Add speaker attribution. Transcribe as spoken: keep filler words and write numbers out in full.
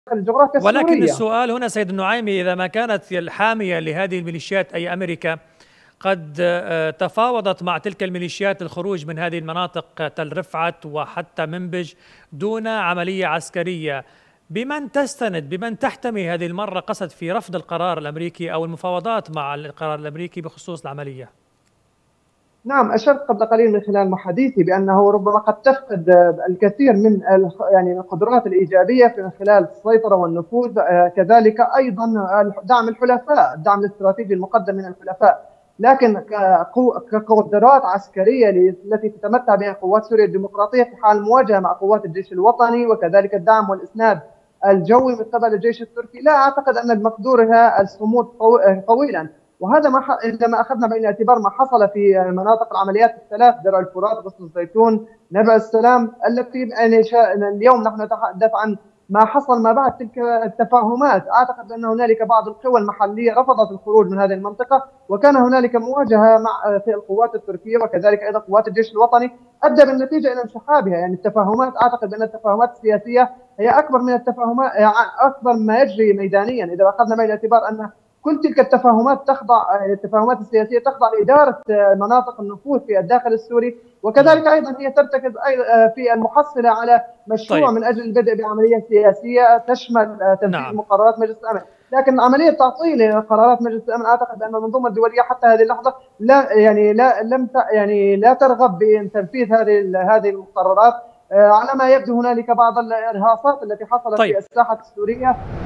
Speaker 1: الجغرافيا
Speaker 2: ولكن
Speaker 1: السورية.
Speaker 2: السؤال هنا سيد النعيمي، إذا ما كانت الحامية لهذه الميليشيات أي أمريكا قد آه، تفاوضت مع تلك الميليشيات الخروج من هذه المناطق تل رفعت وحتى منبج دون عملية عسكرية، بمن تستند، بمن تحتمي هذه المرة قصد في رفض القرار الأمريكي أو المفاوضات مع القرار الأمريكي بخصوص العملية؟
Speaker 1: نعم، أشرت قبل قليل من خلال محادثي بأنه ربما قد تفقد الكثير من يعني القدرات الإيجابية من خلال السيطرة والنفوذ، كذلك أيضا دعم الحلفاء، الدعم الاستراتيجي المقدم من الحلفاء، لكن كقدرات عسكرية التي تتمتع بها قوات سوريا الديمقراطية في حال المواجهة مع قوات الجيش الوطني وكذلك الدعم والإسناد الجوي من قبل الجيش التركي، لا أعتقد أن مقدورها الصمود طويلا. وهذا ما ح... عندما اخذنا بعين الاعتبار ما حصل في مناطق العمليات الثلاث، درع الفرات، غصن الزيتون، نبع السلام، التي يعني شا... اليوم نحن نتحدث عن ما حصل ما بعد تلك التفاهمات. اعتقد ان هنالك بعض القوى المحليه رفضت الخروج من هذه المنطقه، وكان هنالك مواجهه مع في القوات التركيه وكذلك ايضا قوات الجيش الوطني، ادى بالنتيجه الى انسحابها. يعني التفاهمات، اعتقد بان التفاهمات السياسيه هي اكبر من التفاهمات، اكبر ما يجري ميدانيا، اذا اخذنا بعين الاعتبار ان كل تلك التفاهمات تخضع، التفاهمات السياسيه تخضع لاداره مناطق النفوذ في الداخل السوري، وكذلك ايضا هي ترتكز في المحصله على مشروع
Speaker 2: طيب.
Speaker 1: من اجل البدء بعمليه سياسيه تشمل تنفيذ
Speaker 2: نعم.
Speaker 1: مقررات مجلس الامن، لكن عمليه تعطيل قرارات مجلس الامن اعتقد ان المنظومه الدوليه حتى هذه اللحظه لا يعني لا لم يعني لا ترغب بتنفيذ هذه هذه المقررات. على ما يبدو هنالك بعض الارهاصات التي حصلت
Speaker 2: طيب.
Speaker 1: في الساحه السوريه